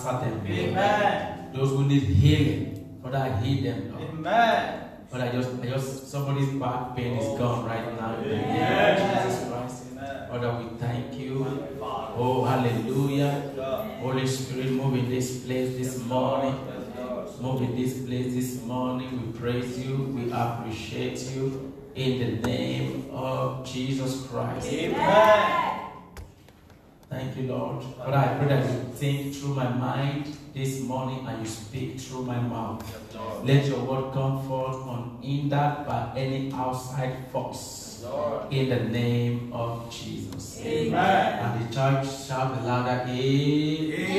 answer them. Amen. Those who need healing, Father, heal them, Lord. Amen. But I just somebody's back pain is gone right now. In the name of Amen. Jesus Christ. Amen. Father, we thank you. Father. Oh, hallelujah. God. Holy Spirit, move in this place this morning. Move in this place this morning. We praise you. We appreciate you. In the name of Jesus Christ. Amen. Thank you, Lord. Father, I pray that you think through my mind this morning and you speak through my mouth. Let your word come forth unhindered by any outside force. Lord. In the name of Jesus. Amen. And the church shout the louder, Amen.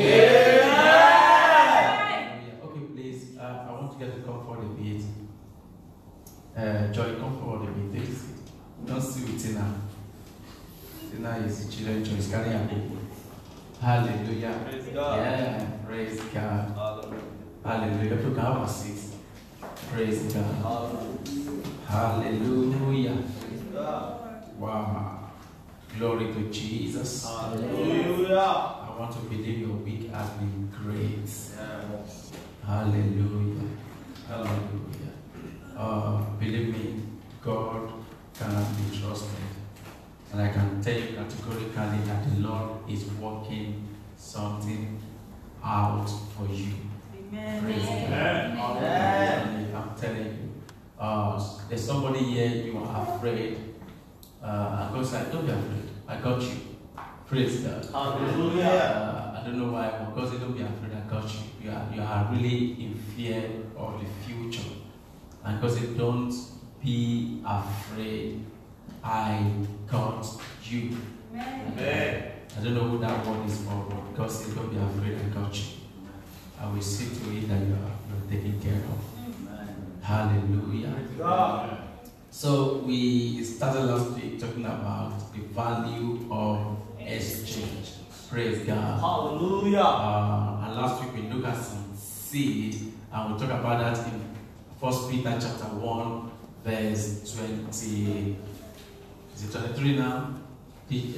Okay, please. I want you guys to come forward a bit. Joy, come forward a bit, please. Don't see with Tina. Tina is the children choice. Carry a baby. Hallelujah. Praise God. Yeah, praise God. Hallelujah. Hallelujah. Look at our seats. Praise God. Hallelujah. Praise God. Wow. Glory to Jesus. Hallelujah. I want to believe your week has been great. Yes. Hallelujah. Hallelujah. Believe me, God cannot be trusted. And I can tell you categorically that the Lord is working something out for you. Amen. Praise God. Amen. I'm telling you. There's somebody here, you are afraid. And God said, don't be afraid. I got you. Praise God. Hallelujah. I don't know why, but God said, don't be afraid, I got you. You are really in fear of the future. And God said, don't be afraid. I got you. Amen. I don't know who that word is for, but God said, don't be afraid, I got you. I will see to it that you're taken care of. Amen. Hallelujah. God. So we started last week talking about the value of exchange. Praise God. Hallelujah. And last week we looked at some seed, and we'll talk about that in 1 Peter chapter 1, verse 20. Is it 23 now? If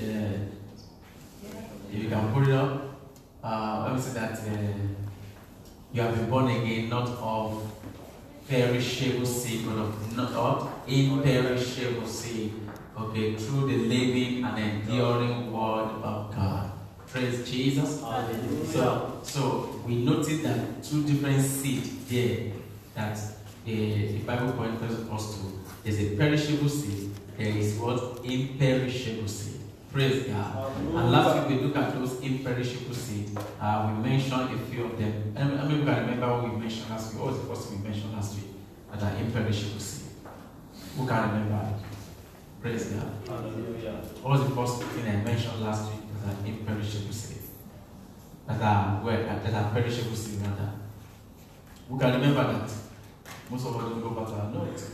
you can put it up. Let me say that you have been born again, not of perishable seed, but of not of imperishable seed. Okay, through the living and enduring word of God. Praise Jesus. Hallelujah. So we noted that two different seeds there that the Bible points us to. There's a perishable seed. There is what? Imperishable seed. Praise God. And last week we looked at those imperishable seeds. We mentioned a few of them. I mean, you can remember what we mentioned last week. What was the first thing we mentioned last week? That are imperishable seed. Who can remember it? Praise God. Hallelujah. What was the first thing I mentioned last week? That are imperishable seed. That are perishable seed rather. Who can remember that? Most of us don't go back to our notes.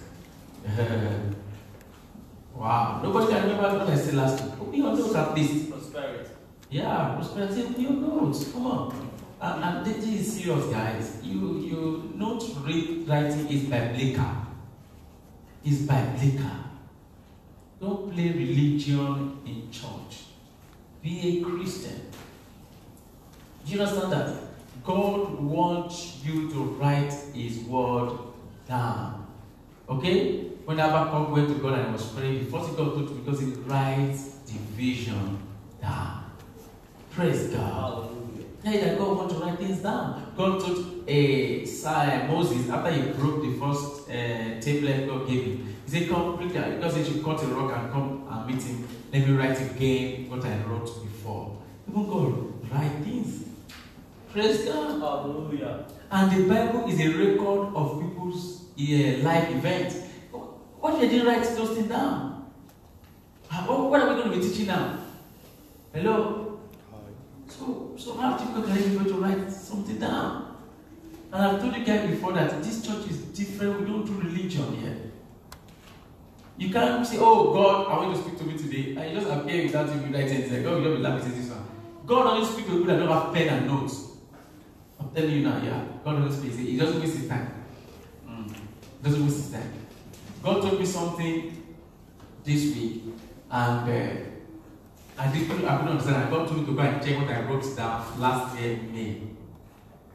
Wow. Nobody can remember what I said last week. Open your notes at least. Prosperity. Yeah, prosperity. Open your notes. Come on. And this is serious, guys. You note writing is biblical. It's biblical. Don't play religion in church. Be a Christian. Do you understand that? God wants you to write His word down. Okay? When Habakkuk went to God and was praying, the first thing God told him because he writes the vision down. Praise God. Hallelujah. Tell you that God wants to write things down. God told Moses after he broke the first tablet God gave him. He said, come, because he should cut a rock and come and meet him. Let me write again what I wrote before. Even God write things. Praise God. Hallelujah. And the Bible is a record of people's life events. What if they didn't write those things down? What are we going to be teaching now? Hello? So how difficult can it be to write something down? And I've told you guys before that this church is different. We don't do religion here. You can't say, oh God, I want you to speak to me today. And you just appear without even writing anything. God will just be laughing at this one. God only speaks to people that don't have pen and notes. I'm telling you now, yeah. God doesn't speak. He doesn't waste his time. Doesn't waste his time. God told me something this week, and I couldn't understand. God told me to go and check what I wrote down last year in May.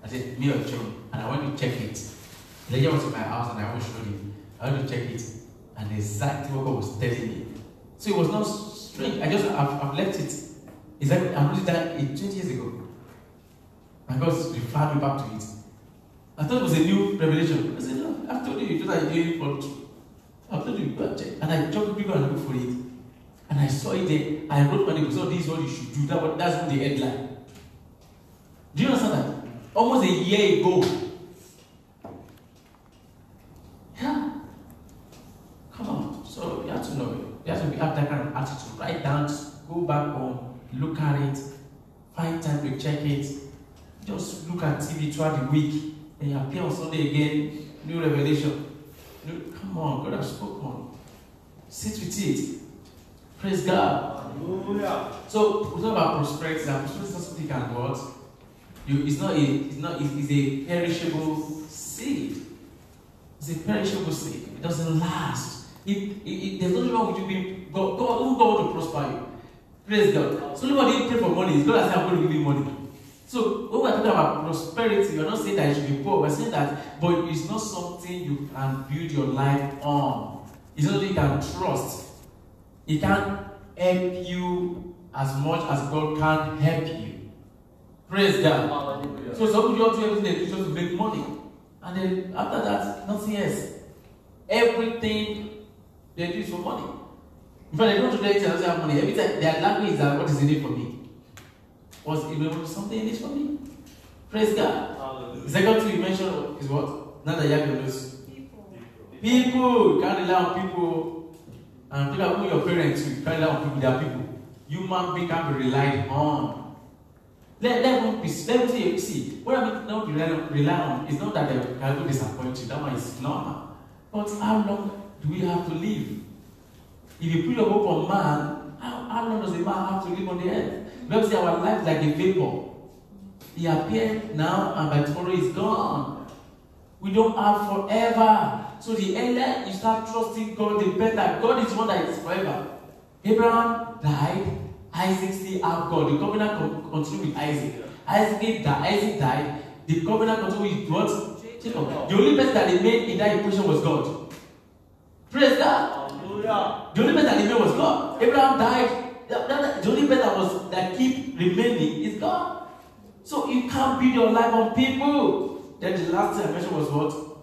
I said, me or John, and I went to check it. The lady was in my house and I went to show him. I went to check it, and exactly what God was telling me. So it was not strange. I've left it. Exactly, I wrote it down 20 years ago. And God referred me back to it. I thought it was a new revelation. I said, no, I've told you, just like you for truth. I've told you, go and check. And I told people and look for it. And I saw it there. I wrote my name. So this is what you should do. That's what the headline. Do you understand that? Almost a year ago. Yeah. Come on. So you have to know it. You have to have that kind of attitude. Write down, go back home, look at it, find time to check it. Just look at TV throughout the week. Then you appear on Sunday again, new revelation. Come on, God has spoken. Sit with it. Praise God. Hallelujah. So we talk about prosperity. And prosperity is not something you can what? It's a perishable seed. It's a perishable seed. It doesn't last. There's nothing wrong with you being God want to prosper you. Praise God. So nobody didn't pray for money. It's God that said, I'm going to give you money. So when we're talking about prosperity, we're not saying that you should be poor. We're saying that, but it's not something you can build your life on. It's not something you can trust. It can't help you as much as God can help you. Praise God. Hallelujah. So some people do everything they do just to make money. And then after that, nothing else. Everything they do is for money. In fact, they don't do anything else have money. Every time their language is that what is in it for me? Was it something in it for me? Praise God. Hallelujah. The second thing you mentioned is what? Not that you have to lose. People. You can't rely on people. And think about your parents, you can't rely on people, they are people. Human being can be relied on. Let me see. What I mean not be rely on is not that they will disappoint you. That one is normal. But how long do we have to live? If you put your hope on man, how long does a man have to live on the earth? The Bible says our life is like a vapor. He appeared now and by tomorrow is gone. We don't have forever. So the earlier you start trusting God, the better. God is one that is forever. Abraham died, Isaac still have God. The covenant continued with Isaac. Isaac died, the covenant continued with what? Jacob. The only person that remained in that equation was God. Praise God. Hallelujah. The only person that remained was God. Abraham died. The only person that keep remaining is God. So you can't build your life on people. Then the last thing I mentioned was what?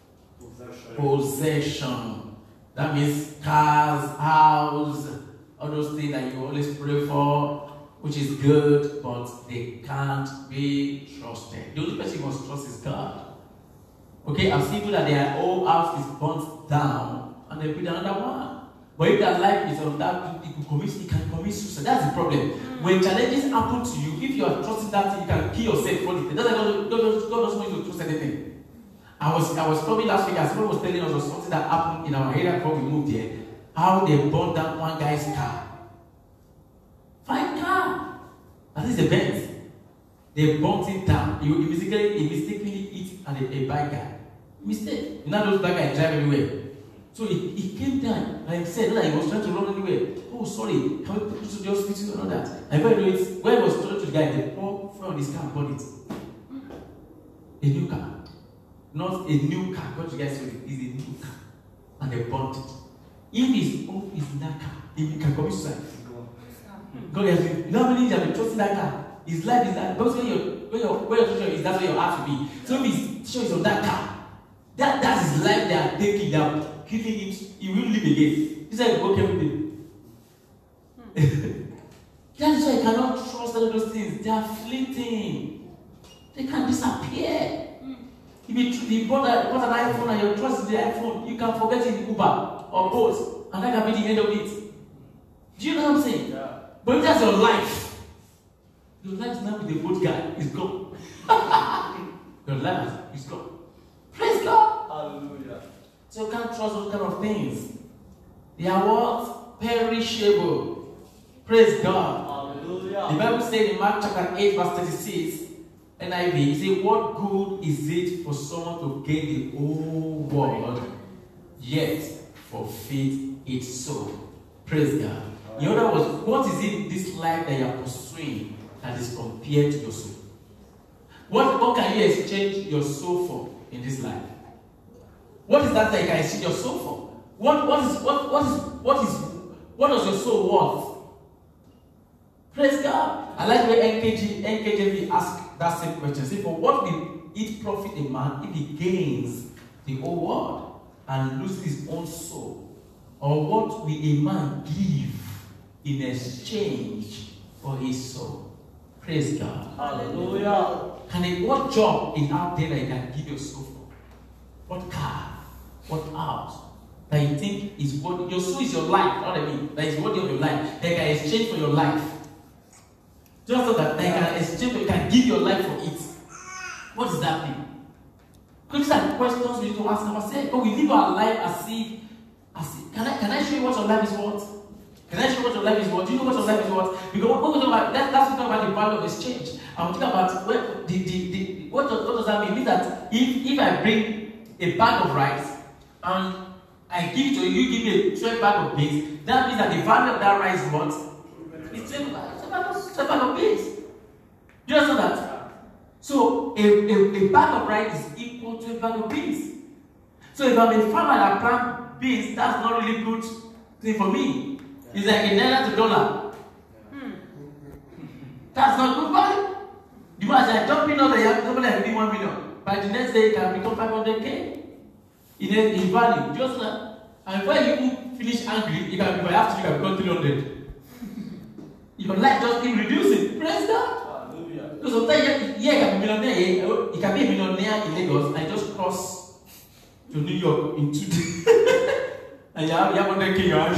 Possession. That means cars, house, all those things that you always pray for, which is good, but they can't be trusted. The only person you must trust is God. Okay, I've seen people that their whole house is burnt down and they build another one. But if their life is on that, you can commit suicide. That's the problem. When challenges happen to you, if you are trusting that thing, you can kill yourself for it. That's why God doesn't want you to trust anything. I was probably last week, as someone was telling us something that happened in our area before we moved here, how they burned down one guy's car. Fine car. That is the Benz. They burnt it down. He mistakenly hit a bike guy. Mistake. You know those bike guys drive everywhere. So he came down and he said that he was trying to run anywhere. Oh, sorry, can we put you to the hospital and all that? And when he was talking to the guy, the poor fell on his car and bought it. A new car. Not a new car. What you guys say is a new car. And they bought it. If his hope is in that car, he can commit suicide. God has been, you know how many years have been trusting that car? His life is that. Because where your treasure is, that's where your heart will be. So if his treasure is on that car, that's his life they are taking down. Killing him, he will live again. He said, okay with him. That's why I cannot trust all those things. They are fleeting. They can disappear. If you bought an iPhone and your trust is the iPhone, you can forget it in Uber or Bolt, and that can be the end of it. Do you know what I'm saying? Yeah. But if that's your life is now with the boat guy, it's gone. Your life is gone. Praise God. Hallelujah. So you can't trust those kind of things. They are what? Perishable. Praise God. Hallelujah. The Bible says in Mark chapter 8, verse 36, NIV, it says, what good is it for someone to gain the whole world, yet forfeit its soul? Praise God. In other words, what is it in this life that you are pursuing that is compared to your soul? What can you exchange your soul for in this life? What is that you can exchange your soul for? What does your soul worth? Praise God. I like the way NKJV ask that same question. Say, for what will it profit a man if he gains the whole world and loses his own soul? Or what will a man give in exchange for his soul? Praise God. Hallelujah. What job is out there that you can give your soul for? What car? What house? That you think is worthy? Your soul is your life, you know what I mean? That is worthy of your life. That you can exchange for your life. Just so that you can exchange, you can give your life for it. What does that mean? Because these are questions we need to ask ourselves. But we live our life as if can I show you what your life is worth? Can I show you what your life is worth? Do you know what your life is worth? Because what we're talking about, that's talking about the value of exchange. I'm talking about what does that mean? It means that if I bring a bag of rice and I give it to you, you give me a 12 bag of beans, that means that the value of that rice is what? It's 12 bag of beans. Do you understand that? So a bag of rice is equal to a bag of beans. So if I'm a farmer that plant beans, that's not really good thing for me. It's like a naira to dollar. That's not good value. You must say, don't be not that somebody has been 1 million. By the next day, it can become 500K in value. Just that. And when you finish angry, you can be after you can become 300. Your life just keep reducing. Praise God. So sometimes you can be a millionaire. You can be a millionaire in Lagos and just cross to New York in 2 days. And you have 100K in your hand.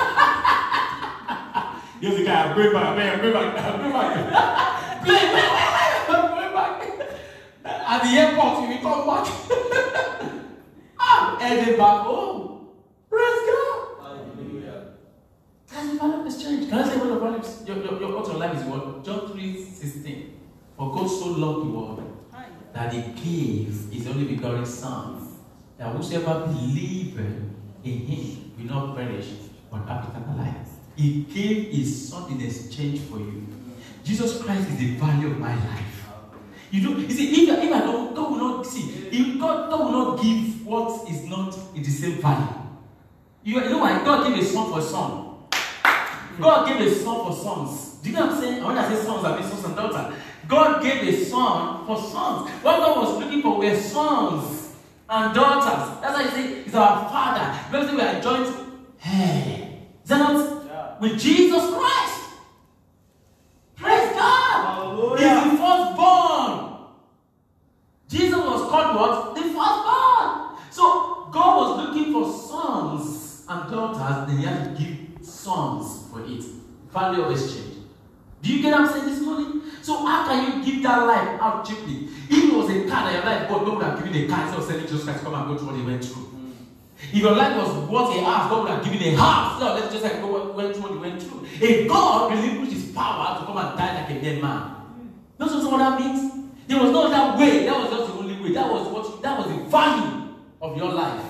Yes, you can. I'm going back. I'm going back. Play. I'm going back. At the airport, you will come back. I'm heading back home. Praise God. Hallelujah. That's the value of exchange. Can I say what your value is? What your life is what? John 3:16. For God so loved the world that he gave his only begotten Son, that whosoever believeth in him will not perish but have eternal life. He gave his Son in exchange for you. Jesus Christ is the value of my life. You see, if I don't, God will not see. If God will not give what is not in the same value. You know why? God gave a son for a son. God gave a son for sons. Do you know what I'm saying? When I say sons, I mean sons and daughters. God gave a son for sons. What God was looking for were sons and daughters. That's why you say he's our Father. Because we are joint. Hey, is that not? Yeah. With Jesus Christ. Praise God. Hallelujah. He's the firstborn. Jesus was called what? The firstborn. So God was looking for sons and daughters, then he had to give sons for it. Value of exchange. Do you get what I'm saying this morning? So how can you give that life out cheaply? If it was a car that your life, God would have given a car instead of selling Jesus Christ to come and go through what he went through. If your life was worth a house, God would have given a house. No, let's just like go went through what he went through. If God relinquished his power to come and die like a dead man. Don't you know what that means? There was no other way. That was just the only way. That was the value of your life.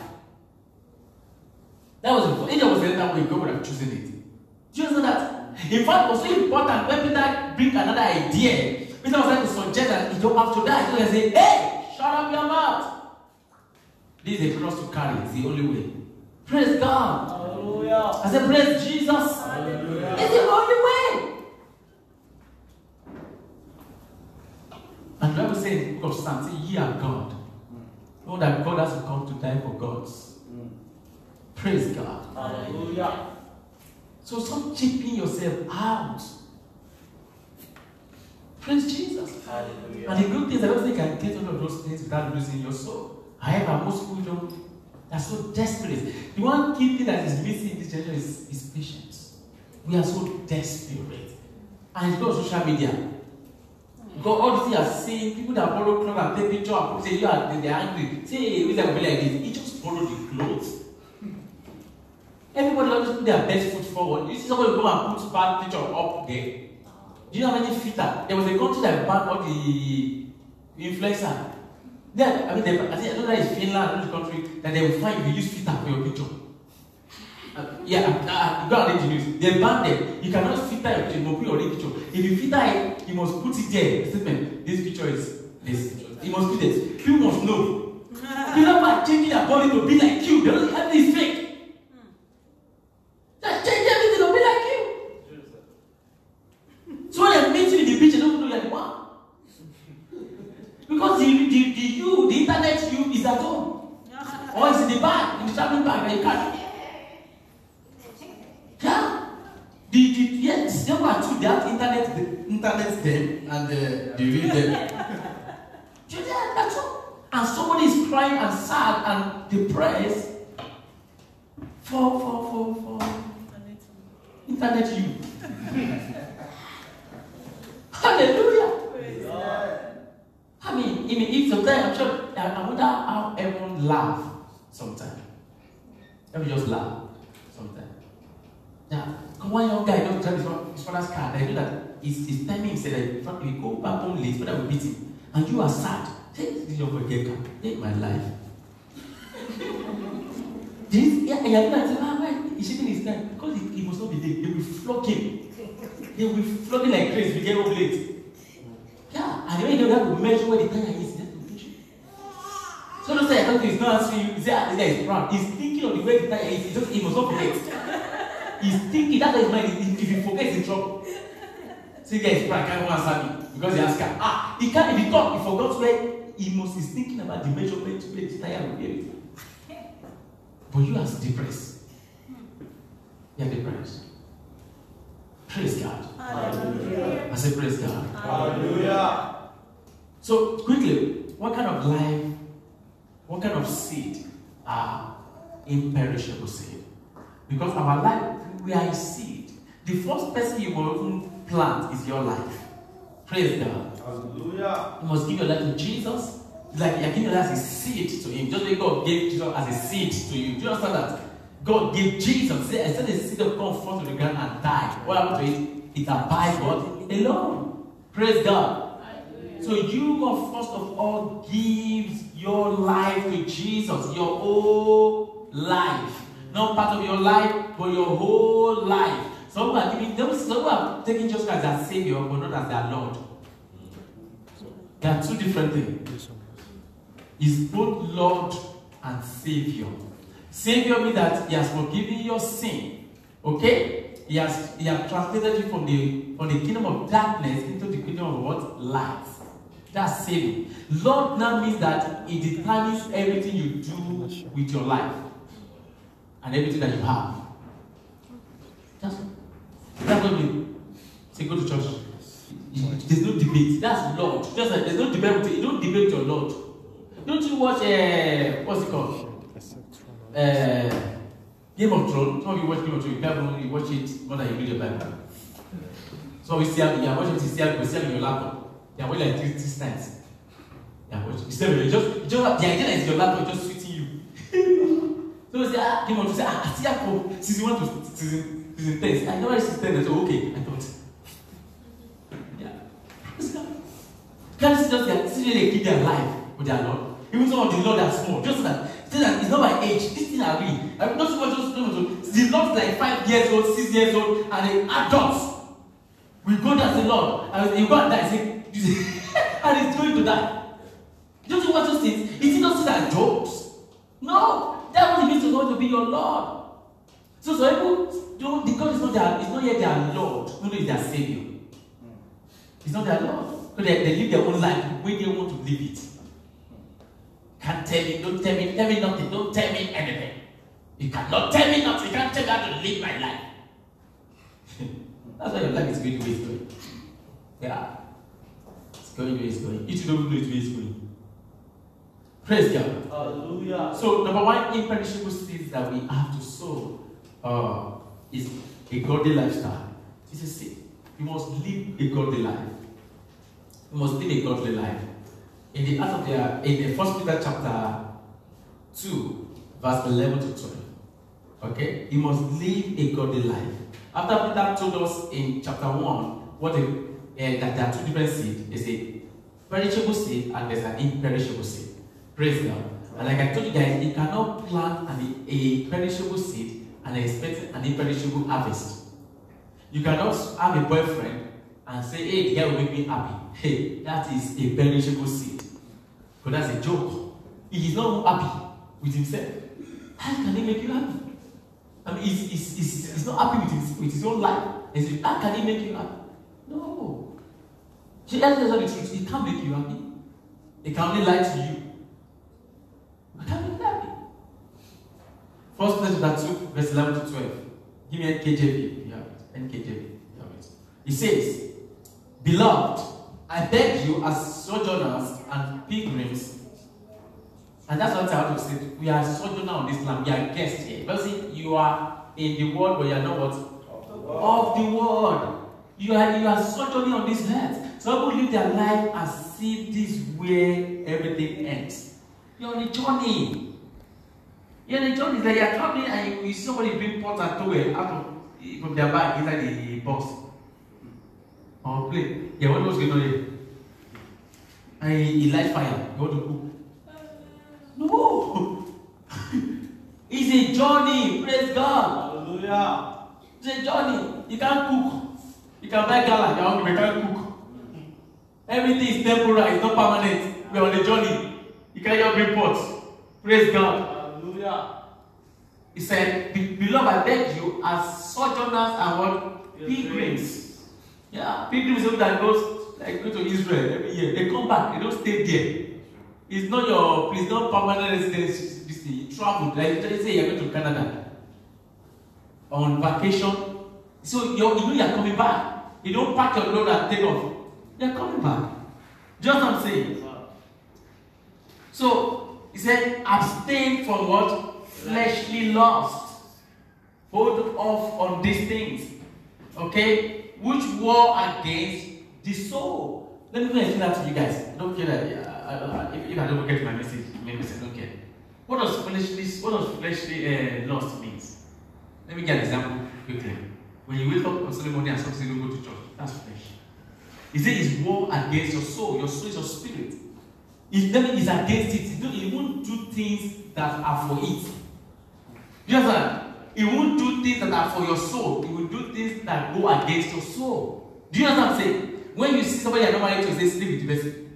That was if there was another way, God would have chosen it. Do you know that? In fact, it was so important when Peter brings another idea. Peter was trying to suggest that you don't have to die. So he say, hey, shut up your mouth. This is a cross to carry. It's the only way. Praise God. Hallelujah. I said, praise Jesus. Hallelujah. It's the only way. And the Bible says in the book of Psalms, ye are God. Know that God has come to die for gods. Praise God. Hallelujah. So stop cheaping yourself out. Praise Jesus. Hallelujah. And the good thing is, I don't think you can get all of those things without losing your soul. However, most people don't. They're so desperate. The one key thing that is missing in this generation is patience. We are so desperate. And it's because of social media. Because all the things you are seeing, people that borrow clothes and take pictures and say they're angry. Say, we can be like this. He just borrow the clothes. Everybody always put their best foot forward. You see somebody go and put bad picture up there. Do you have any filter? There was a country that banned all the influencer. Then, I think another is Finland, another country, that they will find if you use filter for your picture. Go and read the news. They banned them. You cannot filter your picture, you must put your own picture. If you filter it, you must put it there. Statement. This picture is Listen, you must do this. People must know. People are changing their body to be like you. Everything is fake. Just change everything to be like you. So when they meet you in the beach, they don't know you're the one. Because the internet you is at home. Or it's in the bag, in the traveling bag that you carry. Yeah. Yes, there were two. They have internet them and the real them. That's all. And somebody is crying and sad and depressed for internet you. Hallelujah. I mean, if sometimes I'm sure I wonder how everyone laugh sometimes. Let me just laugh sometimes. Yeah, one young guy don't drive his father's car. I know that his timing. He said that if he go back home late, father will beat him, and you are sad. Take this young boy get car. Take my life. Why he's shaking his time? Because he must not be there. They will flog him. They will flog him like crazy if he get home late. Yeah, and when you don't have to measure where the tire is, that's the measure. So don't say I thought he's not answering you. He said, this guy is proud. He's thinking of the way the tire is. He must not forget. He's thinking that is mind. If he forgets, in trouble. So the guy is proud. Can't answer me because he has car. He can't. If he talk, he forgot where he's thinking about the measurement where the tire will be. But you are depressed. You are depressed. Praise God. Hallelujah. I say praise God. Hallelujah. So quickly, what kind of life, what kind of seed are imperishable seed? Because our life, we are a seed. The first person you will even plant is your life. Praise God. Hallelujah. You must give your life to Jesus. It's like you're giving your life as a seed to Him. Just like God gave Jesus as a seed to you. Do you understand that? God gave Jesus. Say, I said the seed of God fall to the ground and die. What happened to it? It abides God alone. Praise God. So you must first of all give your life to Jesus. Your whole life. Not part of your life, but your whole life. Some are giving them, some are taking Jesus Christ as Savior, but not as their Lord. They are two different things. He's both Lord and Savior. Savior means that He has forgiven your sin. Okay? He has translated you from the kingdom of darkness into the kingdom of what? Light. That's saving. Lord now means that He determines everything you do with your life. And everything that you have. That's what we say, go to church. There's no debate. That's Lord. Just like there's no debate with you. You don't debate your Lord. Don't you watch what's it called? Game of Thrones. Some of you watch Game of Thrones, you watch it more than you read the Bible. So you watch it, you see it in your laptop. You watch like 3 times. You see it, just the idea is your laptop just sweeting you. So you say, Game of Thrones, I see from season 1 to season 10. I never season 10. I said, okay, I thought. Can't you just see they keep their life with their Lord? Even some of the Lord are small. Just that it's not by age. This thing are real. I mean, not so much the Lord is like 5 years old, 6 years old, and the adults. We go down to the Lord, and you go and die, and he's going to die. Don't you watch those things? Is it not so that jokes? No, that was means to going to be your Lord. So people don't, because it's not yet their Lord, no, it's their Savior. It's not their Lord. So they live their own life the way they want to live it. Can't tell me, don't tell me nothing, don't tell me anything. You cannot tell me nothing, you can't tell me how to live my life. That's why your life is going the way it's going. Yeah. It's going the way it's going. You don't know the way it's going. Praise God. Hallelujah. So, number one imperishable seeds that we have to sow is a godly lifestyle. It's a seed. You must live a godly life. You must live a godly life. In the in the 1 Peter chapter 2, verse 11 to 12. Okay? You must live a godly life. After Peter told us in chapter 1 that there are two different seeds. There's a perishable seed and there's an imperishable seed. Praise God. And like I told you guys, you cannot plant a perishable seed and expect an imperishable harvest. You cannot have a boyfriend and say, hey, the guy will make me happy. Hey, that is a perishable seed. Because that's a joke. He is not happy with himself. How can he make you happy? I mean, he's not happy with his own life. How can he make you happy? No. She tells us the truth. He can't make you happy. He can only lie to you. He can't make you happy. 1 Peter chapter 2, verse 11 to 12. Give me NKJV. You have it. NKJV. You have it. He says, Beloved, I beg you as sojourners and pilgrims. And that's what I want to say. We are sojourners on this land. We are guests here. But see, you are in the world, but you are not what? Of the world. You are sojourning on this earth. Some people live their life as if this is where everything ends. You're on a journey. You're on a journey. It's like you're traveling and you see somebody bring pot and towel out from their bag inside the bus. Or plane. Yeah, what was going on here? And he light fire. You want to cook? No! It's a journey. Praise God. Hallelujah. It's a journey. You can't cook. You can buy gala. You're hungry. You can't cook. Everything is temporary. It's not permanent. We're on a journey. You can't just bring pots. Praise God. Hallelujah. He said, Beloved, I beg you, as sojourners and what? Pilgrims. Yeah, pilgrims that go to Israel every year. They come back. They don't stay there. It's not your, it's not permanent residence. You travel. Like you say you're going to Canada on vacation. So you know you're coming back. You don't pack your load and take off. You're coming back. Just what I'm saying. So he said, abstain from what? Fleshly lust. Hold off on these things. Okay? Which war against the soul. Let me explain that to you guys. I don't care that if I don't get my message, maybe I don't care. What does fleshly lust means? Let me get an example quickly. When you wake up on Sunday morning and something you go to church, that's flesh. He said it's war against your soul. Your soul is your spirit. It's against it. It won't do things that are for it. You understand? It won't do things that are for your soul. It will do things that go against your soul. Do you understand what I'm saying? When you see somebody you're not married to, say sleep with the person.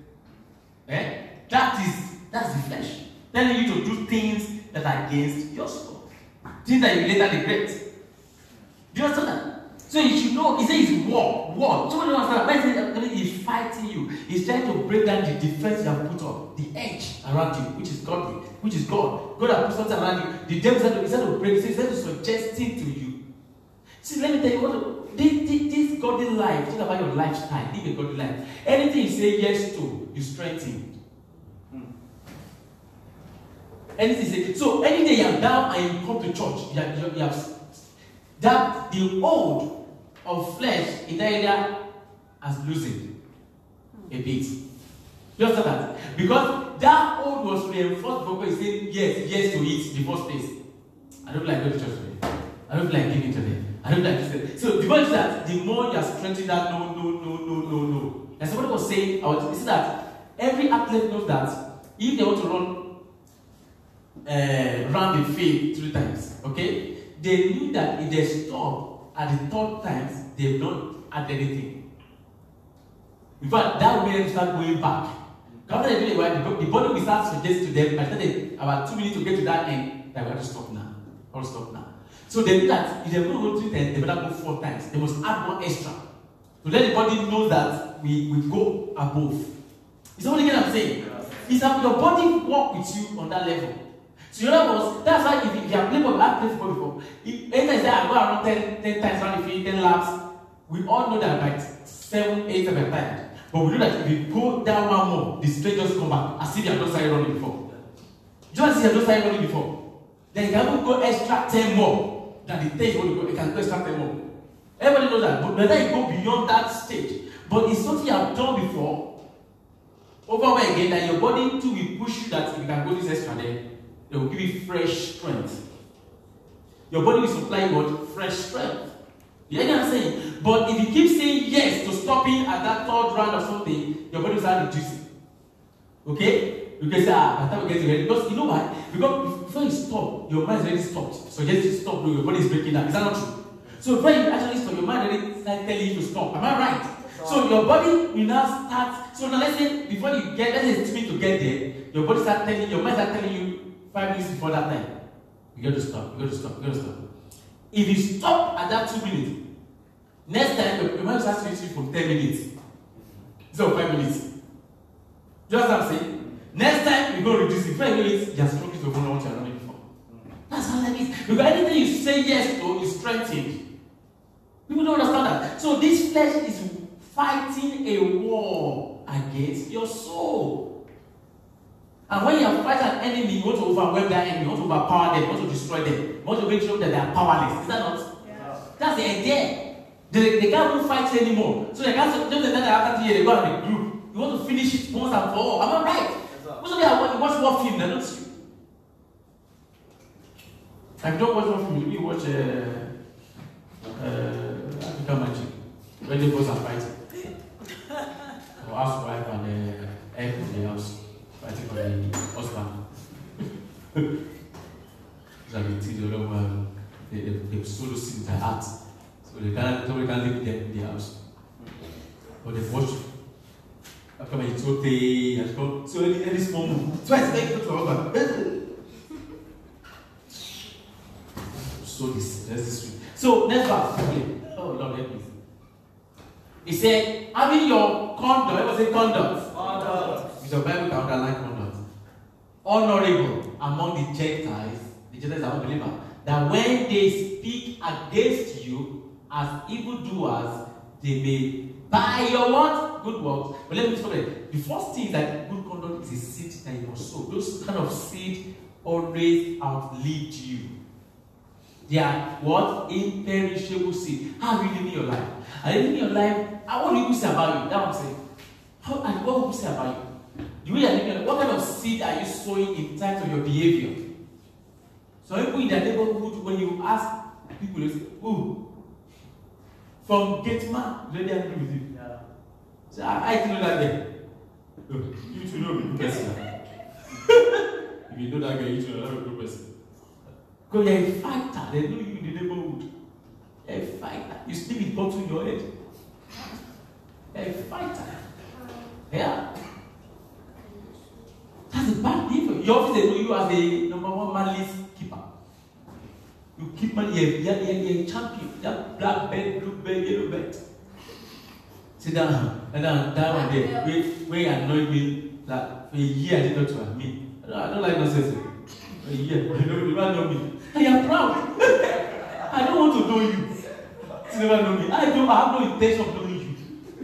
That's the flesh. Telling you to do things that are against your soul. Things that you later regret. Do you understand that? So you should know, he says it's war. War. So when you understand, when he's fighting you, he's trying to break down the defense you have put up, the edge around you, which is godly, which is God. God has put something around you. The devil is trying to break, he's trying to suggest things to you. See, let me tell you what, this godly life, think about your lifestyle, live a godly life. Anything you say yes to, you strengthen. Anything, so any day you're down and you come to church, you have that the old of flesh in that area has loosened a bit. You understand that? Because that old was reinforced before he said yes to it in the first place. I don't like going to church today. I don't like giving today. I don't like this. So the point is that the more you are strengthening that no. And somebody was saying, I said that every athlete knows that if they want to run the field 3 times, okay? They knew that if they stop at the 3rd time, they've not had anything. In fact, that way they start going back. After they do it, the body will start suggesting to them, by the time about 2 minutes to get to that end, they have to stop now. Or stop now. So they knew that if they're going to go 3 times, they better go 4 times. They must add 1 extra. To let the body know that we go above. Is that what again I'm saying? It's that your body work with you on that level. So in other words, that's why if you have played football, I've played football before. Anytime I go around 10 times around the field, 10 laps, we all know that by 7, 8 times tired. But we know that if you go down 1 more, the strength just come back as if you have not started running before. Just as you have not started running before. Then you can go extra 10 more than the 10 you want to go. You can go extra 10 more. Everybody knows that. But whether you go beyond that stage, but it's something you have done before, over and again, that your body too will push you that if you can go this extra there, they will give you fresh strength. Your body will supply you what? Fresh strength. You know what I'm saying? But if you keep saying yes to stopping at that 3rd round or something, your body will start reducing. Okay? You can say, by the time we get to it. Because you know why? Because before you stop, your mind is already stopped. So just to stop, your body is breaking down. Is that not true? So before you actually stop, your mind already started telling you to stop. Am I right? So your body will now start. So now let's say before you get, let's say it's meant to get there, your body start telling, your mind start telling you 5 minutes before that time. You got to stop. You got to stop. You got to stop. If you stop at that 2 minutes, next time your mind starts to you for 10 minutes. So 5 minutes. Just what I'm saying. Next time you go reduce it. 5 minutes, your stroke is over what you are running before. That's how life is. Because anything you say yes to is strengthened. People don't understand that. So this flesh is fighting a war against your soul. And when you are fighting an enemy, you want to overwhelm that enemy, you want to overpower them, you want to destroy them, you want to make sure that they are powerless. Is that not? Yeah. That's the idea. They can't even fight anymore. So they can't just that after 3 years, they go out in a group. You want to finish it once and for all. Am I right? Most of you watch war film, don't you? If you don't watch war film, you watch African Magic. When they both are fighting. Or housewife and egg in the house. Fighting for the husband. So they solo sin their heart. So they can't live there in the house. But they watch. After my so any small move. Twice they go to her husband. So this. So next verse. Oh Lord help me. He said, having your conduct, what was it conduct? Conduct. Is your Bible can underline conduct? Honorable among the Gentiles are unbelievers, that when they speak against you as evildoers, they may by your what? Good works. But let me stop it. The first thing is that good conduct is a seed that you must sow. Those kind of seed always outlived you. They are what? Imperishable seed. How are you living your life? Are you living your life? What do people say about you? That's what I'm saying. What will people say about you? The way you are living your life, what kind of seed are you sowing in terms of your behavior? So people in their neighborhood, when you ask people, they say, "Ooh, from gate man, they agree with you." Yeah. So I know that guy. You should know me, person. If you know that guy, you should know that person. Because you're a fighter. They know you in the neighborhood. You're a fighter. You sleep with bottle in your head. You're a fighter. Yeah. That's a bad thing. Your office, they know you as the #1 manless keeper. You keep money, you're a champion. That black belt, blue belt, yellow belt. Sit down. And down there. Where you annoy me like for a year, I didn't talk to me. I don't like nonsense. For a year, you don't know me. I am proud. I don't want to know you. You never know me. I have no intention of knowing you.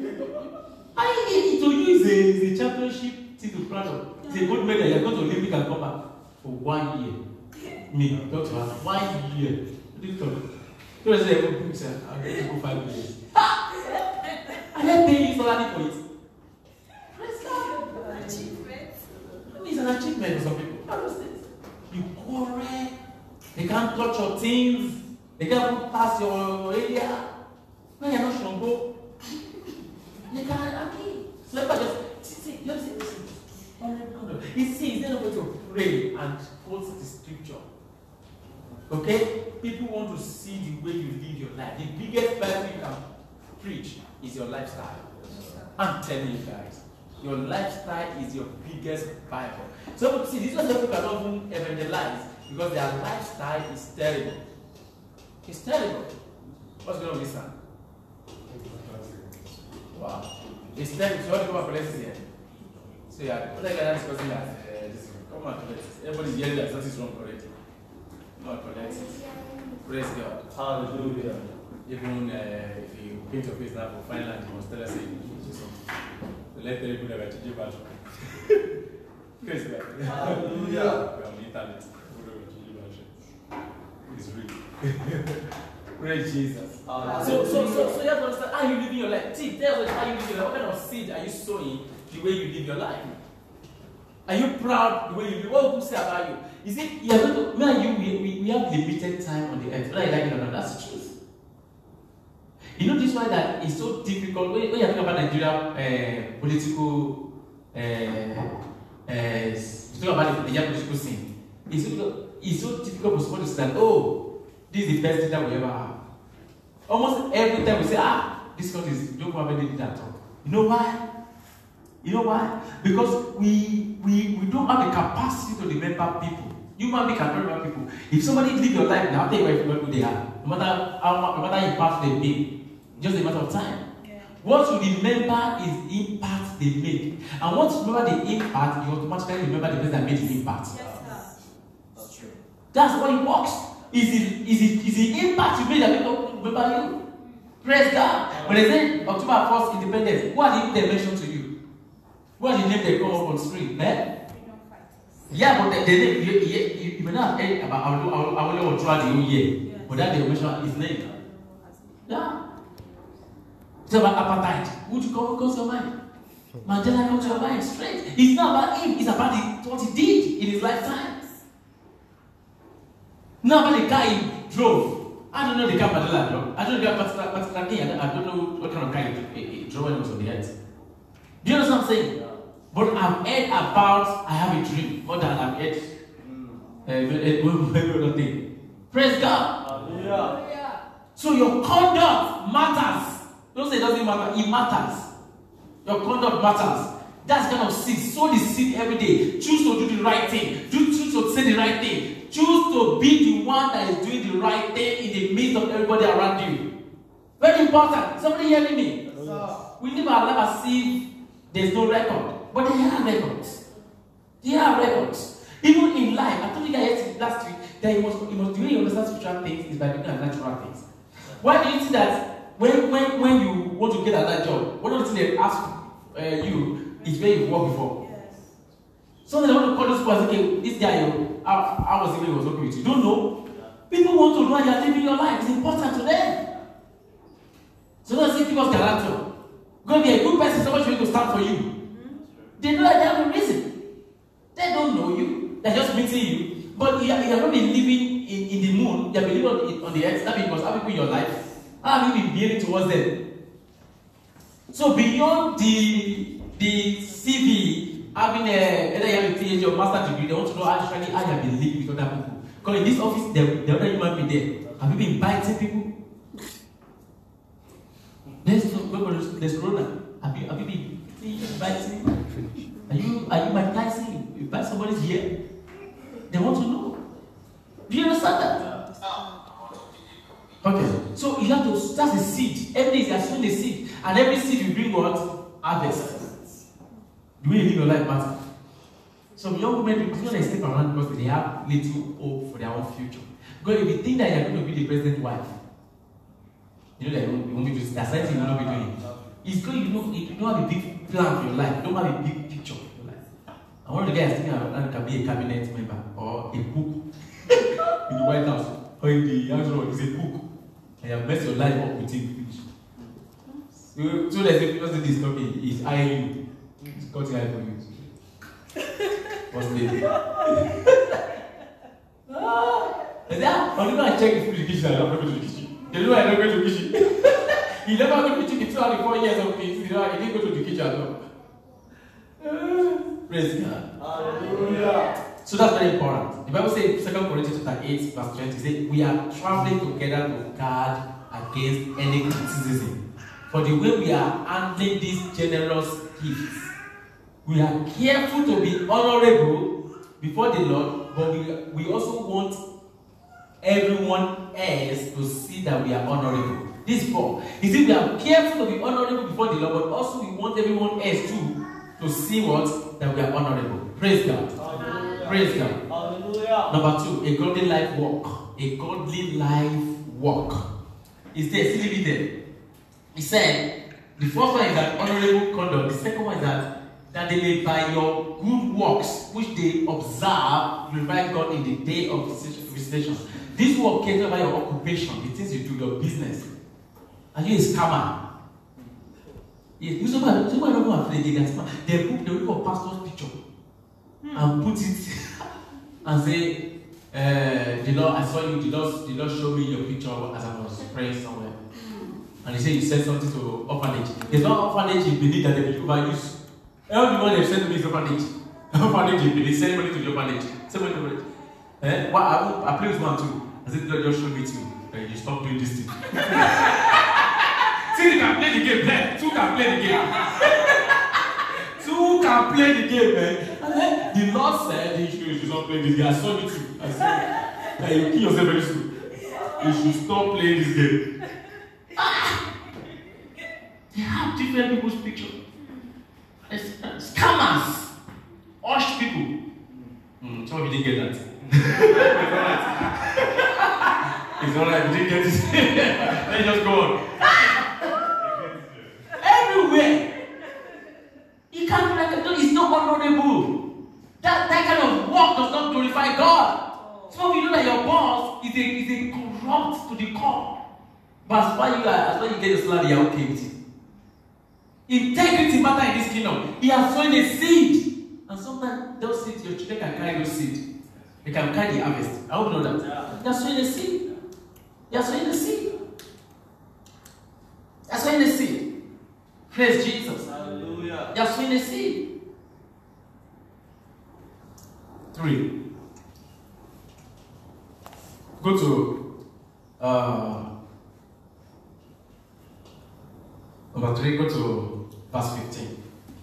To you is a championship thing to be proud of. It's a gold medal. You're going to Olympic and come back for 1 year. Me, talk to her. 1 year. What do you talk? So I said, I'm going to go 5 years. And then pay you salary for it. Praise God. Achievement. I mean, it's an achievement for some people. You quarrel. They can't touch your things. They can't pass your area. No, you're not strong. They can't, I mean, so if I just see, you see, he says, they're not going to pray and quote the scripture. Okay? People want to see the way you live your life. The biggest Bible you can preach is your lifestyle. I'm telling you guys, your lifestyle is your biggest Bible. So, see, this is what people cannot even evangelize because their lifestyle is terrible. It's terrible. What's going on with this one? Wow. It's terrible. So, what do you want to collect here? So, yeah, what I got discussing that. Come on, collect it. Everybody's yelling that something's wrong, correct? Not collect it. Praise God. Hallelujah. Even if you paint your face now for Finland, you must tell us something. So let the people never change your battle. Praise God. Hallelujah. We're on the internet. It's real. Praise Jesus. So you have to understand how you live your life. See, tell us how you live your life. What kind of seed are you sowing the way you live your life? Are you proud the way you live? What people say about you? Is it you are going to me and you we have limited time on the earth. Whether you like it or not, that's the truth. You know this why that is so difficult when you think about Nigeria political you talk about the Nigerian political scene. It's so difficult for somebody to say that, oh, this is the best thing that we ever have. Almost every time we say, this country don't have any leader at all. You know why? You know why? Because we don't have the capacity to remember people. Human beings can remember people. If somebody live your life now, I'll tell you who they are. No matter impact they make, just a matter of time. Yeah. What you remember is impact they make. And once you remember the impact, you automatically remember the person that made the impact. Yes, sir. That's true. That's how it works. Is the impact you made that people remember you? Praise God. When they say October 1st independence, what did they mention to you? What did the name they come up on screen? Eh? Yeah, but the name you may not have heard about I only want to try the whole year. Yes. But that they mention his name. Yeah. It's about appetite. Who do you come across your mind? Mandela comes to your mind straight. It's not about him, it's about what he did in his lifetime. Not about the guy he drove. I don't know the car Mandela drove. I don't know the particular thing. I don't know what kind of car he drove when he was on the earth. Do you know what I'm saying? Yeah. But I've heard about I have a dream more than I've heard every thing. Praise God. Hallelujah. So your conduct matters. Don't say it doesn't matter. It matters. Your conduct matters. That's kind of seed. Sow the seed every day. Choose to do the right thing. Choose to say the right thing. Choose to be the one that is doing the right thing in the midst of everybody around you. Very important. Somebody hearing me? Yes. We live our life as if there's no record. But there are records. There are records. Even in life, I told you guys last week that it was the way you understand spiritual things is by doing natural things. Why do you think that when you want to get another job, one of the things they ask you is where you've worked before? Yes. So they want to call this person, okay, this guy, how was it when he was working with you? Don't know. People want to know how you're living your life. It's important to them. So don't say people's character. Go be a good person, somebody going to stand for you. They know that they have a reason. They don't know you. They're just meeting you. But you have not been living in the moon. You have been living on the earth. That because how people in your life, how have you been behaving towards them? So beyond the CV, having whether you have a PhD or master's degree, they want to know actually how you have been living with other people. Because in this office, the other human being there. Have you been inviting people? There's Corona. Have you been inviting? Are you baptizing? You invite somebody's here? They want to know. Do you understand that? Okay. So you have to, that's a seed. Every day you are sowing a seed. And every seed you bring what? Harvest. The way you live your life matters. Some young women do not step around because they have little hope for their own future. Because if you think that you're going to be the president's wife, you know that you won't be doing that. That's something you will not be doing. It's good, you don't have a big plan for your life. You don't have a big picture for your life. And one of the guys thinking that can be a cabinet member or a cook in the White House or in the House of is a cook. And you have messed your life up with him. So there's a person this talking, he's eyeing you. He's got the eye for you. What's the name? I'm going to check the food in the kitchen. I'm not going to the kitchen. They know I'm not going to the kitchen. He never go to the kitchen. He 4 years of kids. He didn't go to the kitchen at all. Praise God. Hallelujah. So that's very important. The Bible says, 2 Corinthians 8, verse 20, says, we are traveling together to guard against any criticism. For the way we are handling these generous gifts, we are careful to be honorable before the Lord, but we also want everyone else to see that we are honorable. This Paul. He said we are careful to be honorable before the Lord, but also we want everyone else too to see what? That we are honorable. Praise God. Hallelujah. Praise God. Hallelujah. Number 2, a godly life walk. A godly life walk. Is there? Still living there. He said, the first one is that honorable conduct. The second one is that they may by your good works, which they observe, glorify God in the day of visitation. This work cares about your occupation, the things you do, your business. Are you a scammer? Yes. Somebody don't go after they scammer. They look for pastor's picture and put it and say, the Lord, I saw you, the Lord showed me your picture as I was praying somewhere. And he said you said something to orphanage. There's no orphanage in Benin that they will overuse. Everyone they've sent to me is orphanage. Orphanage in Benin, send money to the orphanage. Send money to it. Well, I play with one too. I said, Lord, just show me too. You stop doing this thing. See Three can play the game, man. Two can play the game. Two can play the game, man. And then the Lord said, you should not play this game. I saw you too. I said, that you kill yourself very soon. You should stop playing this game. They have different people's picture. Scammers. Hush people. Some of you didn't get that. It's alright, you didn't get it. Let's just go on. Everywhere. You can't do that. It's not honorable. That kind of work does not glorify God. Some of you know that your boss is a corrupt to the core. But as far as you get your salary, you're okay with it. Integrity matters in this kingdom. He has sown a seed. And sometimes those seeds, your children can carry those seeds. They can carry the harvest. I hope you know that. They are sowing a seed. They are sowing a seed. They are sowing a seed. Praise Jesus. Hallelujah. They are sowing a seed. 3. Go to number 3, go to verse 15.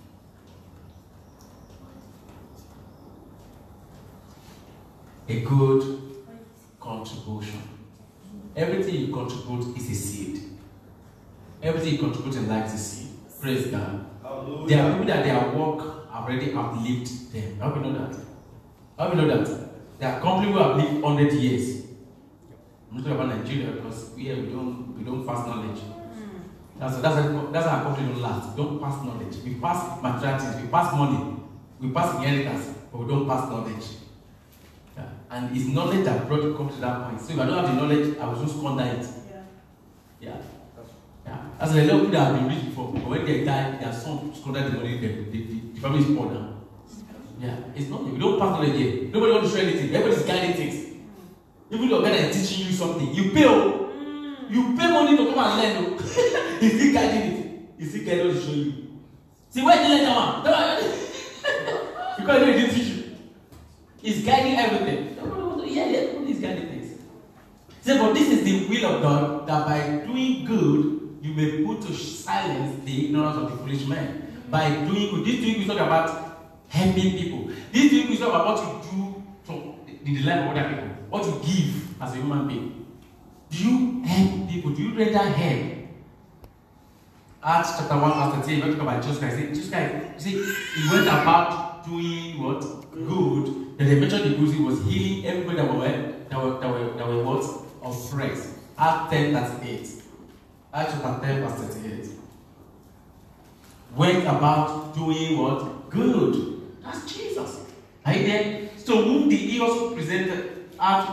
A good contribution. Everything you contribute is a seed. Everything you contribute in life is a seed. Praise God. Hallelujah. There are people that their work already outlived them. How do you know that? How do you know that? There are companies who have lived 100 years. I'm not talking about Nigeria because we don't pass knowledge. That's how our country don't last. We don't pass knowledge. We pass materialities, we pass money, we pass inheritance, but we don't pass knowledge. Yeah. And it's knowledge that brought the country to that point. So if I don't have the knowledge, I will just squander it. Yeah. As a lot of people that have been rich before, but when they die, their son squandered the money, the family is poor now. Yeah. It's not. We don't pass knowledge yet. Nobody wants to share anything. Everybody's guiding things. Even the guy that is teaching you something, you pay. You pay money to come and learn. He's still guiding it. He's still guiding to show you. See, where did you learn that one? Because he didn't teach you. He's guiding everything. He's guiding things. See, but this is the will of God, that by doing good, you may put to silence the ignorance of the foolish man. By doing good. This doing good is not about helping people. This doing good is not about what you do to the life of other people. What you give as a human being. Do you help people? Do you render help? Acts chapter 1 verse 38, we talk about Jesus Christ. Jesus Christ, you see, he went about doing what? Good. Then they mentioned the good. He was healing everybody that were what? Oppressed. Acts 10:38. Acts chapter 10 verse 38. Went about doing what? Good. That's Jesus. Are you there? So whom did he also presented Acts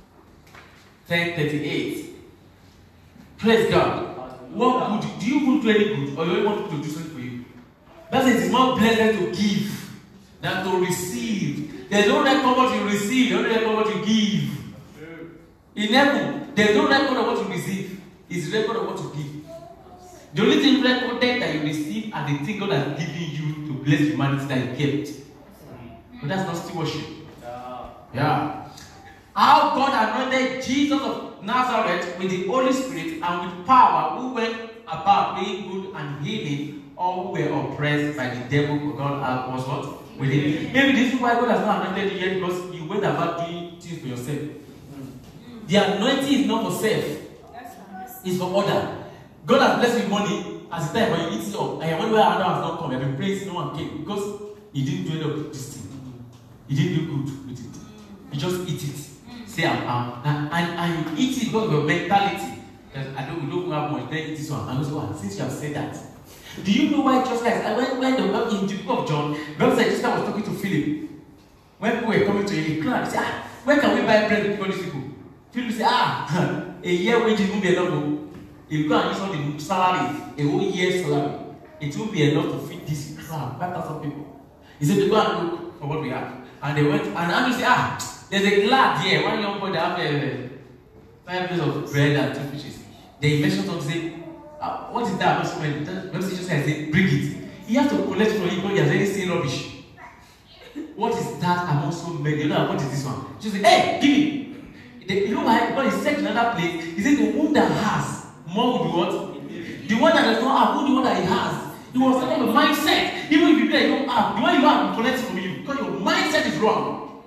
10:38. Praise God. What good? Do you want to do any good, or you only want to do something for you? That is, it's more blessed to give than to receive. There's no record what you receive, there's no record what you give. In heaven, there's no record of what you receive. It's record of what you give. The only thing recorded that you receive are the things God has given you to bless humanity that you kept. But that's not stewardship. Yeah. How God anointed Jesus of Nazareth with the Holy Spirit and with power, who went about doing good and healing all who were oppressed by the devil. God was what? With him. Maybe this is why God has not anointed you yet, because you went about doing things for yourself. The anointing is not for self, it's for order. God has blessed you with money as a time when you eat it up, and when another has not come, you have been praying, no one came because he didn't do any of this thing. He didn't do good with it. You just eat it. Say, and you eat it because of your mentality. We don't have much, then eat this one. And also, since you have said that, do you know why just like when in the book of John, God said, just I was talking to Philip. When people were coming to him, he cried, say, where can we buy bread to feed all these people? Philip said, a year wages won't be enough. If you go and use all the salary, a whole year's salary, it won't be enough to feed this crowd, 5,000 people. He said, they go and look for what we have. And they went, and Andrew said, there's a lad here, one young boy that have 5 pieces of bread and 2 fishes. They mentioned something, say, what is that? When just say, bring it. He has to collect from you because he has already seen rubbish. What is that among so many? You know, what is this one? She said, hey, give me. You know why? Because he said in another place, he said, the one that has more will be what? The one that does not have, who the one that he has. It was kind of a mindset. Even if you say you don't have, the one you have will collect from you because your mindset is wrong.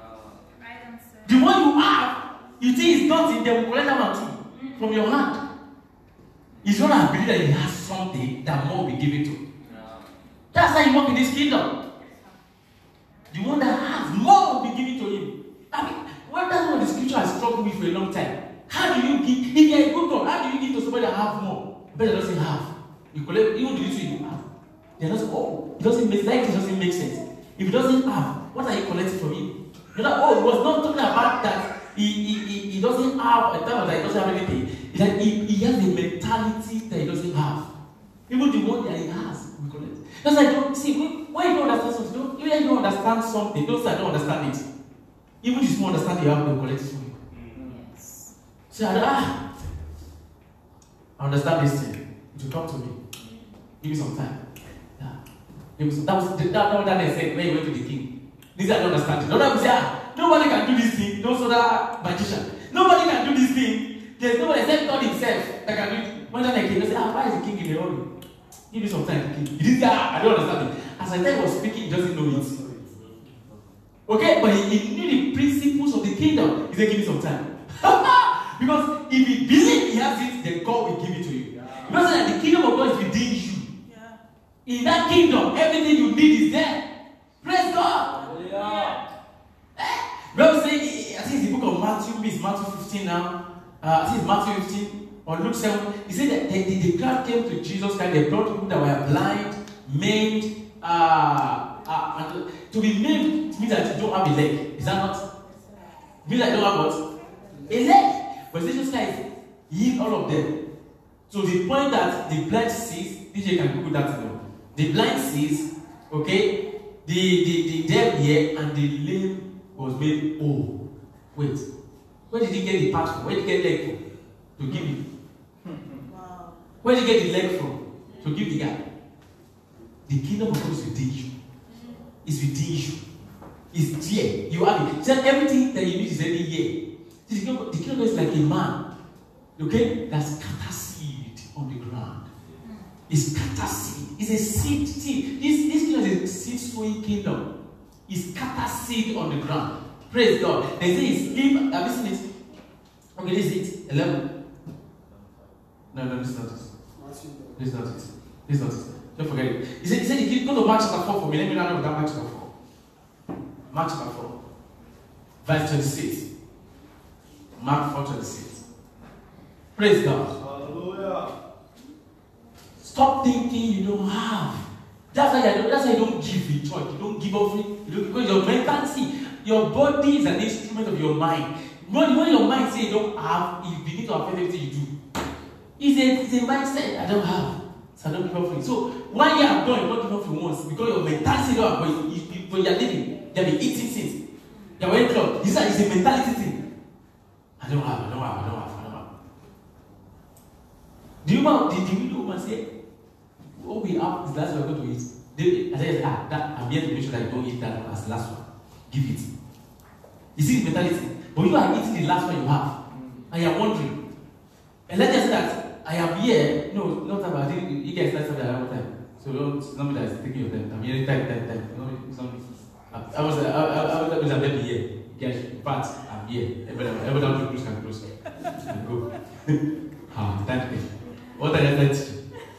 The one you have, you think it's nothing, they will collect that one too from your hand. It's not a belief that he has something that more will be given to. That's how you work in this kingdom. The one that has more will be given to him. I mean, well, that's what the scripture has struggled with for a long time. How do you give? If you're a good God, how do you give to somebody that have more? But that doesn't have. You collect even the little you have. They're not oh, it doesn't make like it doesn't make sense. If it doesn't have, what are you collecting from him? You're not, oh, it was not talking about that he doesn't have a time that he doesn't have anything. It's like he has a mentality that he doesn't have. Even the one that he has, we collect. That's like don't see when you don't understand something, even if you don't understand something, don't say I don't understand it. Even the small understanding you have, they'll collect it from you. Yes. So I understand this thing. It will come to me. Give me some time. Yeah. Give me some. That was that they said when he went to the king. This I don't understand it. Don't say nobody can do this thing. No other magician. Nobody can do this thing. There's nobody except God himself that can do it. When the king, they say, why is the king in the hurry? Give me some time, king. He didn't say, I don't understand it. As I was speaking, he doesn't know it. Okay, but he knew the principles of the kingdom. He said, give me some time. Because if he believes he has it, then God will give it to you. Because that the kingdom of God is within you. Yeah. In that kingdom, everything you need is there. Praise God. Yeah. Bible says, I think it's the book of Matthew, it's Matthew 15 now. I think it's Matthew 15 or Luke 7. He said that the crowd came to Jesus Christ. They brought people that were blind, maimed, and to be maimed means that you don't have a leg. Is that not? It means that you don't have what? A leg. But Jesus Christ healed all of them. To the point that the blind sees, DJ can Google that now. The blind sees, okay, the deaf hear, and the lame was made whole. Wait, where did he get the part from? Where did he get leg from? To give him. Wow. Where did he get the leg from? To give the guy. The kingdom of God is within you. It's within you. It's here. You have it. So everything that you need is already here. The kingdom of God is like a man, okay, that scatters seed on the ground. It scatters seed. It's a seed. This kingdom is a seed sowing kingdom. It scatters seed on the ground. Praise God. They say it's leave. Have you seen it? Okay, this is it. 11. No, this is not it. This is not it. This is not it. Don't forget it. He said, go to Mark chapter 4 for me. Let me learn about Mark chapter 4. Mark chapter 4. Verse 26. Mark 4:26. Praise God. Hallelujah. Stop thinking you don't have. That's why you don't give in church. You don't give offering. Because your mentality, your body is an instrument of your mind. When your mind says you don't have, you begin to affect everything you do. It's a mindset. I don't have, so I don't give offering. So 1 year I've done, you don't give offering once because your mentality don't have. But you're living, you've been eating since. You're wearing clothes. This is a mentality thing. I don't have. Do you know the woman say, what we have is that's what we're going to eat? I said, I'm here to make sure that you don't eat that as the last one. Give it. You see the mentality? But you are eating the last one you have. And you're wondering. And let's just say that I am here. No, not about it. You guys start something at one time. So don't somebody that is taking your time. I'm here time. I was a baby here. Guys, in fact, I'm here. Every time to close can close. And go. Thank you. What are you teaching?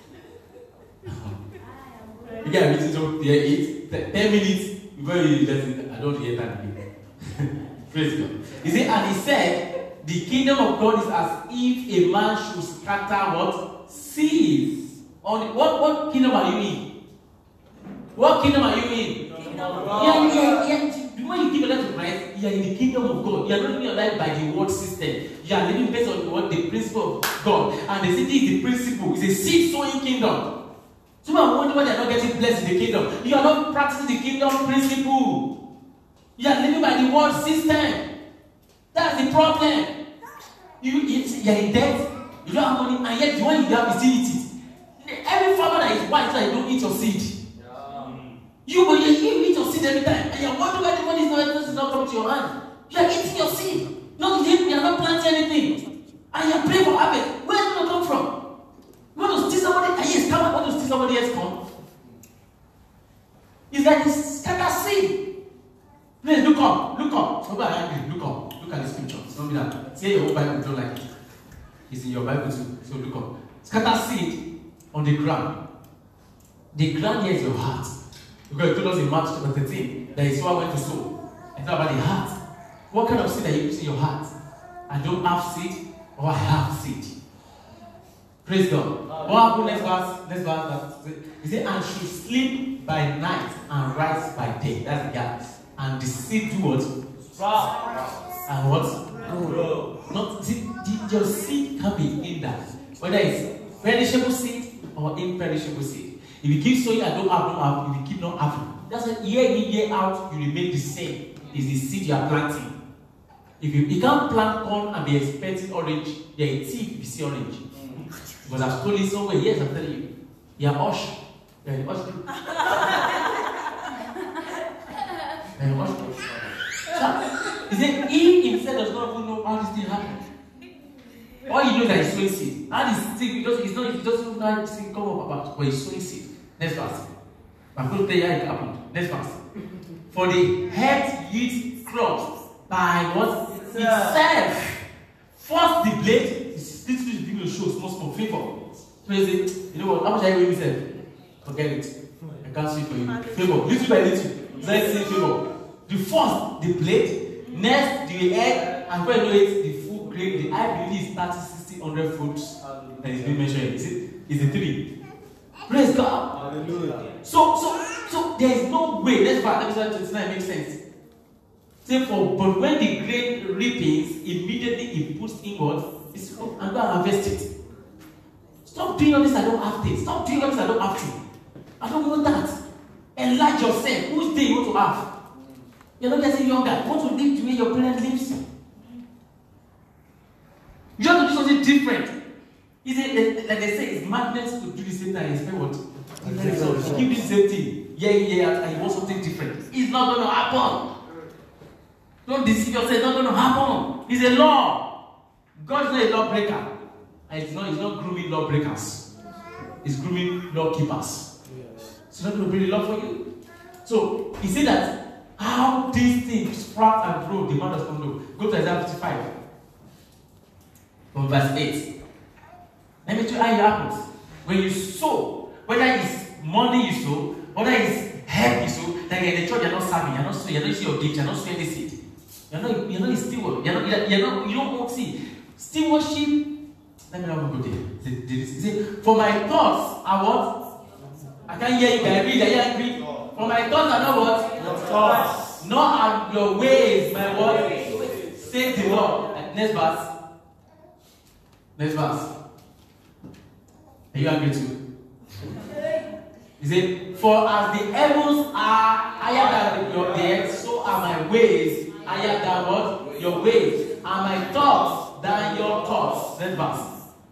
You guys meeting so eat 10 minutes before you just I don't hear that again. Praise God. He said, and he said, the kingdom of God is as if a man should scatter what? Seeds. On what kingdom are you in? What kingdom are you in? Yeah. When you give your life to Christ, you are in the kingdom of God. You are not living your life by the world system. You are living based on what the principle of God. And the city is the principle. It's a seed sowing kingdom. So I'm wondering why they are not getting blessed in the kingdom. You are not practicing the kingdom principle. You are living by the world system. That's the problem. You are in debt. You don't have money, and yet the one you have, you still eat it. Every farmer that is white, that you don't eat your seed. You eat your seed every time, and you're wondering why the money is not coming to your hand. You are eating your seed. You are not planting anything. And you are praying for harvest. Where is it going to come from? You want to steal somebody? And yes, come on, want to steal somebody else, come. It's like this scatter seed. Please look up. Look up. Look at the scripture. It's not me that. Say your own Bible, don't like it. It's in your Bible too. So look up. Scatter seed on the ground. The ground here is your heart. Because it told us in Mark chapter 13 that it's what went to sow. It's not about the heart. What kind of seed are you putting in your heart? I don't have seed or I have seed. Praise God. What happened next verse? He said, and should sleep by night and rise by day. That's the gap. And the seed do what? Sprout. And what? Grow. Not see, your seed can be in that. Whether it's perishable seed or imperishable seed. If you keep sowing and don't have, if you keep not having, that's why year in, year out, you remain the same. It's the seed you are planting. If you can't plant corn and be expecting orange, you're a thief if you see orange. Because I've told you somewhere, yes, I'm telling you. You're Osh. You're an Osh group. You're an Osh group. So, he said, he himself does not even know how this thing happened. All he knows that he's sowing seed. And this thing, he doesn't know how this thing come up about, but he's sowing seed. Next verse. I'm going to tell you how it happened. Next verse. For the head yields crops by what? Itself. First the blade, this is going to show small favor. Praise it. You know what? How much are you going to say? Forget it. I can't see for you. Favor. Little by little. Let's say favor. The first, the blade. Next, the head. And when you know it, the full grain. The I believe is 30, 60, 100 fruits. That is being mentioned. Is it 3? Praise God. Hallelujah. So there is no way. Let's back. Let me try to make sense. Say for, but when the grain ripens, immediately it puts inward. It's and go and harvest it. Stop doing all this. I don't have this. Stop doing all this. I don't have to. I don't want that. Enlarge yourself. Whose day you want to have? You're not getting younger. You want to live the way your parents live. You have to do something different. Is it like they say? It's madness to do the same thing and expect what? So keep the same thing. Yeah, and you want something different. It's not going to happen. Don't deceive yourself. It's not going to happen. It's a law. God is not a lawbreaker. And it's not grooming lawbreakers. It's grooming law keepers. It's not going to bring the law for you. So he said that how these things sprout and grow, the man does not know. Go to Isaiah 55. From verse 8. Let me tell you how it happens. When you sow, whether it's money you sow, whether it's help you sow, like in the church you're not serving, you're not sowing, you're not using your gift, you're not sowing any seed. You're not a steward. You don't see. Stewardship. Let me not go there. For my thoughts are what? I can't hear you, but I read. For my thoughts are not what? Your thoughts. Nor are your ways, my word. Say the word. Next verse. Next verse. Are you angry too? He said, for as the heavens are higher than your earth, so are my ways higher than what? Your ways. And my thoughts than your thoughts. Next verse.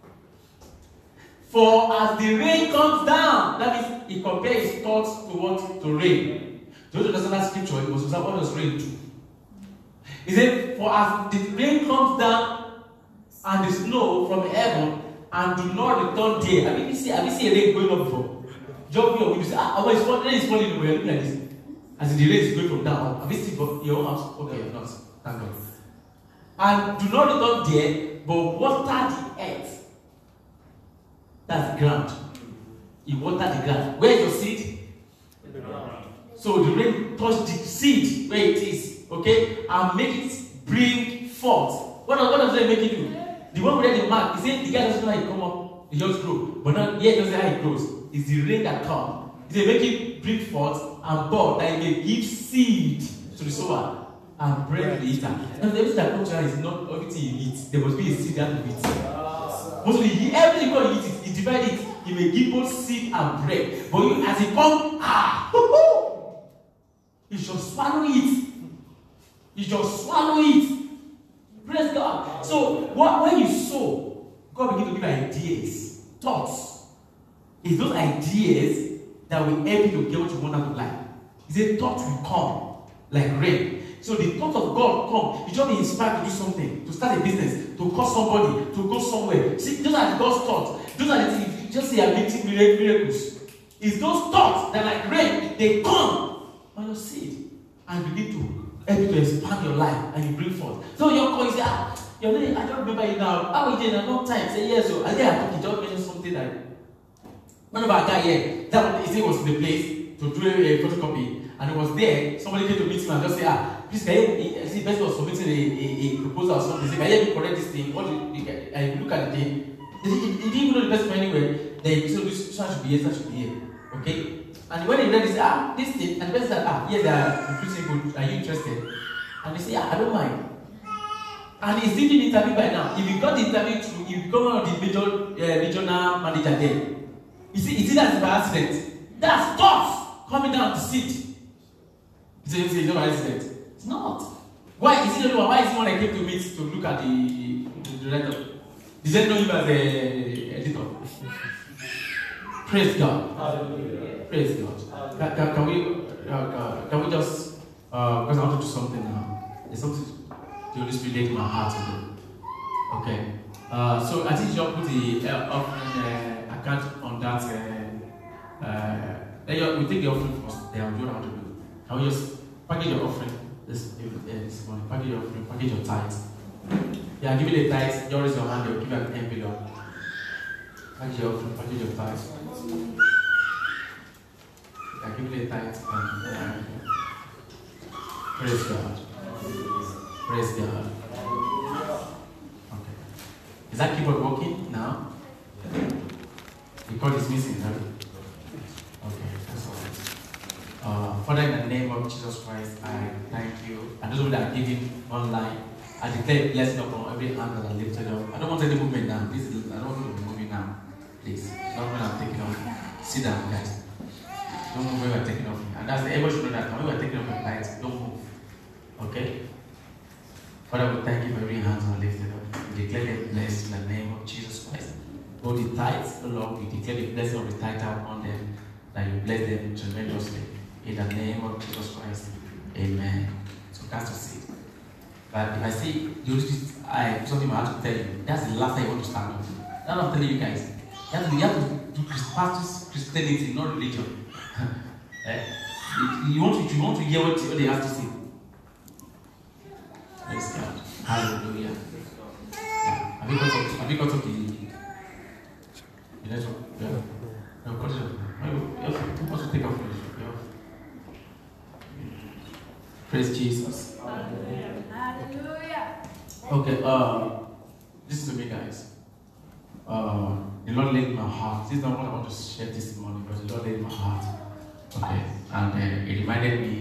For as the rain comes down, that means he compares his thoughts to what? To rain. Don't you understand that scripture? It was what does rain do? He said, for as the rain comes down and the snow from heaven and do not return there. Have you seen a rain going up before? Jump here, you say, it's falling away. Look at this. As the rain is going from down. Have you seen your own house? Okay, not. Thank God. And do not return there, but water the earth. That's the ground. You water the ground. Where is your seed? In the ground. So the rain touch the seed where it is, okay, and make it bring forth. What does it make it do? The one who read the mark, he said the guy doesn't know how it come up, it just grow. But now here doesn't know how it grows. It's the rain that comes. He said make it bring forth and bud that it may give seed to the sower and bread to the eater. Now everything that comes out is not everything you eat. There must be a seed that you eat. Mostly everything you eat it, you divide it, you may give both seed and bread. But you, as it comes, you shall swallow it. You shall swallow it. Praise God. So when you sow, God begin to give ideas, thoughts. It's those ideas that will help you to get what you want out of life. He said thoughts will come like rain. So the thoughts of God come. You just be inspired to do something, to start a business, to call somebody, to go somewhere. See, those are God's thoughts. Those are the things. just see a meeting miracles. It's those thoughts that like rain, they come on your seed and begin to help you to expand your life and you bring forth. So your call is your name, I don't remember it now. How is it in a long time? Say yes, so I think he just mentioned something like one of our guy here, that he was in the place to do a photocopy, and he was there. Somebody came to meet him and just say, please, can you see, person was submitting a proposal or something. Say, can you correct this thing? What do you look at the thing? He didn't even know the person anywhere. Then so this one should be here, that should be here. Okay? And when he read, he said, this thing, and the person said, yes, they are recruiting good. Are you interested? And they say, I don't mind. And he's doing the interview by now. If you got the interview through, you become one of the major regional manager there. You see that's by accident. That's thoughts coming down to sit. You say it's not by accident. It's not. Why is he the only one? Why is he the one that came to meet to look at the director? Did they know him as the editor? Praise God. Hallelujah. Praise God. Can we just because I want to do something now. There's something the Holy Spirit laid in my heart to do. Okay. So I think you should put the offering account on that. Then we take the offering first. Then I'll do what I want to do. Can we just package your offering this morning? Package your offering, package your tithes. Yeah, give me the tithes. You raise your hand. They'll give you an envelope. Package your offering, package your tithes. Yeah, give me the tithes. Praise God. Praise God. Okay. Is that keyboard working now? The cord is missing, right? Okay, that's all right. Father, in the name of Jesus Christ, I thank you. And those that are giving online, I declare a blessing upon every hand that are lifted up. I don't want any movement now. I don't want you to be moving now. Please. Not when I'm taking off. Sit down, guys. Don't move when we're taking off. And that's the everyone should know that when we're taking off the lights, don't move. Okay? Father, we thank you for every hand that are lifted up. We declare them blessed in the name of Jesus Christ. All the tithes, oh Lord, we declare the blessing of the tithe upon them, that you bless them tremendously. In the name of Jesus Christ. Amen. So cast your seed. But if I say, something I have to tell you, that's the last time you want to start with. That's what I'm telling you guys. You have to do Christianity, not religion. You want to hear what they have to say. Praise God. Hallelujah. Yeah. Have you got to the network? Yeah. No, what is it? You want to take off your Praise Jesus. Hallelujah. Okay, this is to me, guys. The Lord laid in my heart. This is not what I want to share this morning, but the Lord laid in my heart. Okay, and it reminded me